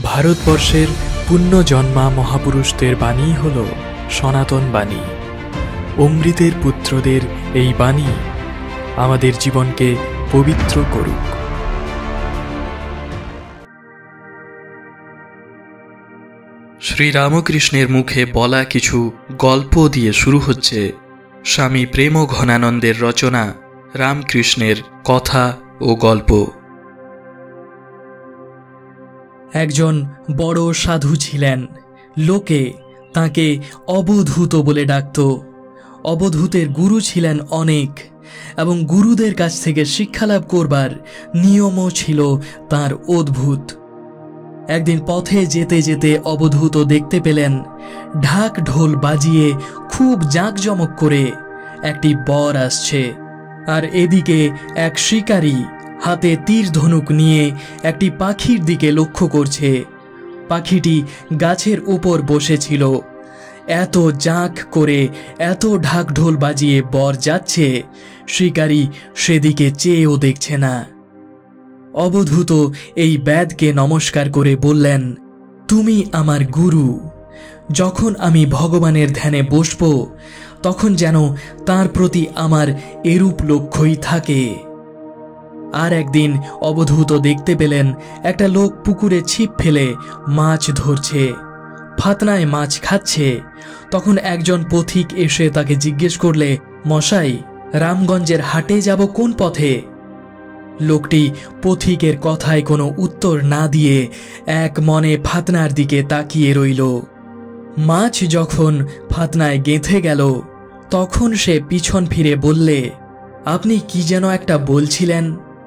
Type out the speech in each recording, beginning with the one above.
ভারতবর্ষের পুণ্যজন্মা মহাপুরুষদের বাণী হল সনাতন বাণী। অমৃতের পুত্রদের এই বাণী আমাদের জীবনকে পবিত্র করুক। শ্রীরামকৃষ্ণের মুখে বলা কিছু গল্প দিয়ে শুরু হচ্ছে স্বামী প্রেম ঘনানন্দের রচনা রামকৃষ্ণের কথা ও গল্প। একজন বড় সাধু ছিলেন। লোকে তাকে অবধূত বলে ডাকত। অবধূতের গুরু ছিলেন অনেক, এবং গুরুদের কাছ থেকে শিক্ষালাভ করবার নিয়মও ছিল তার অদ্ভুত। একদিন পথে যেতে যেতে অবধূত দেখতে পেলেন ঢাক ঢোল বাজিয়ে খুব জাঁকজমক করে একটি বর আসছে, আর এদিকে এক শিকারী হাতে তীর ধনুক নিয়ে একটি পাখির দিকে লক্ষ্য করছে। পাখিটি গাছের উপর বসেছিল। এত জাঁক করে এত ঢাক ঢোল বাজিয়ে বর যাচ্ছে, শিকারী সেদিকে চেয়েও দেখছে না। অবধূত এই ব্যাধকে নমস্কার করে বললেন, তুমি আমার গুরু। যখন আমি ভগবানের ধ্যানে বসব তখন যেন তার প্রতি আমার এরূপ লক্ষ্যই থাকে। আর একদিন অবধূত দেখতে পেলেন একটা লোক পুকুরে ছিপ ফেলে মাছ ধরছে, ফাতনায় মাছ খাচ্ছে। তখন একজন পথিক এসে তাকে জিজ্ঞেস করলে, মশাই, রামগঞ্জের হাটে যাব কোন পথে? লোকটি পথিকের কথায় কোনো উত্তর না দিয়ে এক মনে ফাতনার দিকে তাকিয়ে রইল। মাছ যখন ফাতনায় গেঁথে গেল তখন সে পিছন ফিরে বললে, আপনি কি যেন একটা বলছিলেন?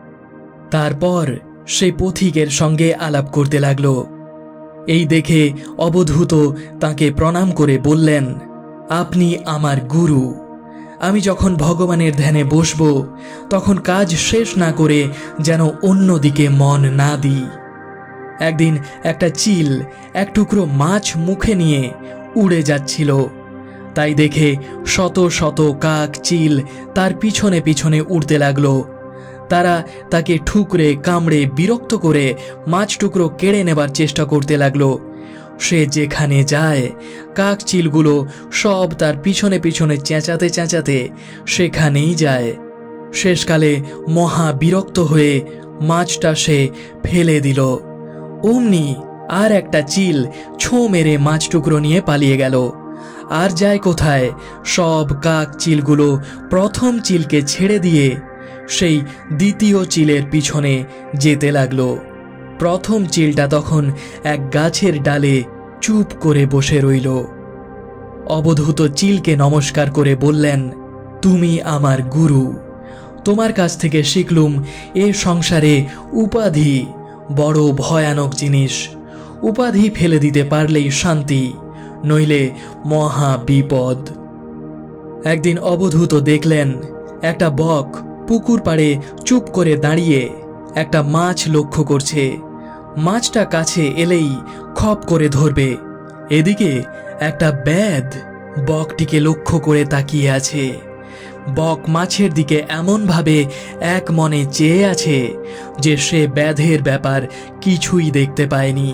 তারপর সে পথিকের সঙ্গে আলাপ করতে লাগল। এই দেখে অবধূত তাকে প্রণাম করে বললেন, আপনি আমার গুরু। আমি যখন ভগবানের ধ্যানে বসব তখন কাজ শেষ না করে যেন অন্যদিকে মন না দিই। একদিন একটা চিল এক টুকরো মাছ মুখে নিয়ে উড়ে যাচ্ছিল। তাই দেখে শত শত কাক চিল তার পিছনে পিছনে উড়তে লাগলো। তারা তাকে ঠুকরে কামড়ে বিরক্ত করে মাছ টুকরো কেড়ে নেবার চেষ্টা করতে লাগলো। সে যেখানে যায় কাক চিলগুলো সব তার পিছনে পিছনে চেঁচাতে চেঁচাতে সেখানেই যায়। শেষকালে মহা বিরক্ত হয়ে মাছটা সে ফেলে দিল। অমনি আর একটা চিল ছোঁ মেরে মাছ টুকরো নিয়ে পালিয়ে গেল। আর যায় কোথায়, সব কাক চিলগুলো প্রথম চিলকে ছেড়ে দিয়ে সেই দ্বিতীয় চিলের পিছনে যেতে লাগলো। প্রথম চিলটা তখন এক গাছের ডালে চুপ করে বসে রইল। অবধূত চিলকে নমস্কার করে বললেন, তুমি আমার গুরু। তোমার কাছ থেকে শিখলুম এ সংসারে উপাধি বড় ভয়ানক জিনিস। উপাধি ফেলে দিতে পারলেই শান্তি, নইলে মহা বিপদ। একদিন অবধূত দেখলেন একটা বক পুকুর পাড়ে চুপ করে দাঁড়িয়ে একটা মাছ লক্ষ্য করছে। মাছটা কাছে এলেই খপ করে ধরবে। এদিকে একটা ব্যাধ বকটিকে লক্ষ্য করে তাকিয়ে আছে। বক মাছের দিকে এমনভাবে এক মনে চেয়ে আছে যে সে ব্যাধের ব্যাপার কিছুই দেখতে পায়নি।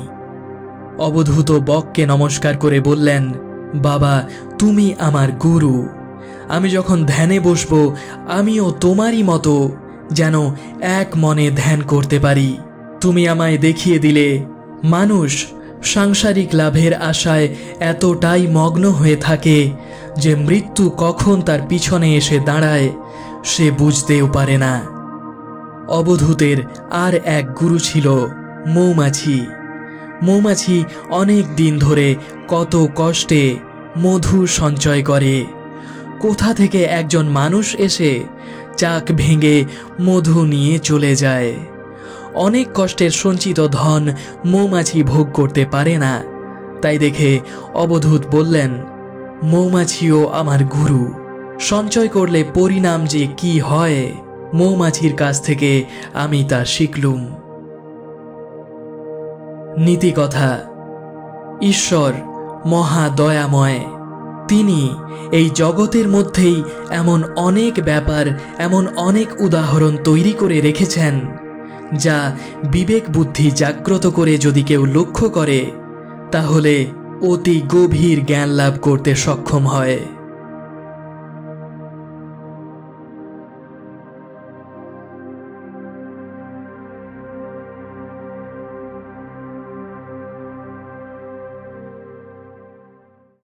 অবধূত বককে নমস্কার করে বললেন, বাবা, তুমি আমার গুরু। আমি যখন ধ্যানে বসবো আমিও তোমারই মতো যেন এক মনে ধ্যান করতে পারি। তুমি আমায় দেখিয়ে দিলে মানুষ সাংসারিক লাভের আশায় এতটাই মগ্ন হয়ে থাকে যে মৃত্যু কখন তার পিছনে এসে দাঁড়ায় সে বুঝতেও পারে না। অবধূতের আর এক গুরু ছিল মৌমাছি। মৌমাছি অনেক দিন ধরে কত কষ্টে মধু সঞ্চয় করে। কোথা থেকে একজন মানুষ এসে চাক ভেঙে মধু নিয়ে চলে যায়। অনেক কষ্টের সঞ্চিত ধন মৌমাছি ভোগ করতে পারে না। তাই দেখে অবধূত বললেন, মৌমাছিও আমার গুরু। সঞ্চয় করলে পরিণাম যে কি হয় মৌমাছির কাছ থেকে আমি তা শিখলুম। নীতিকথা, ঈশ্বর মহা দয়াময়। তিনি এই জগতের মধ্যেই এমন অনেক ব্যাপার, এমন অনেক উদাহরণ তৈরি করে রেখেছেন যা বিবেক বুদ্ধি জাগ্রত করে যদি কেউ লক্ষ্য করে তাহলে অতি গভীর জ্ঞান লাভ করতে সক্ষম হয়।